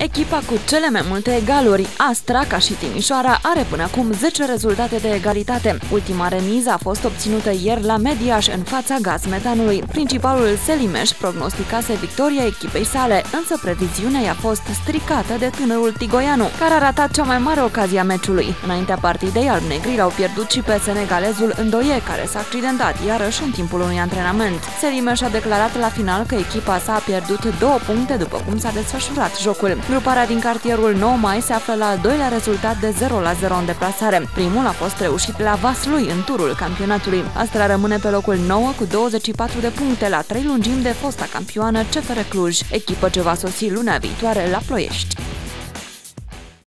Echipa cu cele mai multe egaluri, Astra, ca și Timișoara, are până acum 10 rezultate de egalitate. Ultima remiză a fost obținută ieri la Mediaș în fața Gaz-Metanului. Principalul Selimeș prognosticase victoria echipei sale, însă previziunea i-a fost stricată de tânărul Tigoianu, care a ratat cea mai mare ocazie a meciului. Înaintea partidei, albnegrii l-au pierdut și pe senegalezul Ndoye, care s-a accidentat iarăși în timpul unui antrenament. Selimeș a declarat la final că echipa sa a pierdut 2 puncte după cum s-a desfășurat jocul. Gruparea din cartierul 9 Mai se află la al doilea rezultat de 0-0 în deplasare. Primul a fost reușit la Vaslui în turul campionatului. Astra rămâne pe locul 9 cu 24 de puncte la 3 lungimi de fosta campioană CFR Cluj, echipă ce va sosi luna viitoare la Ploiești.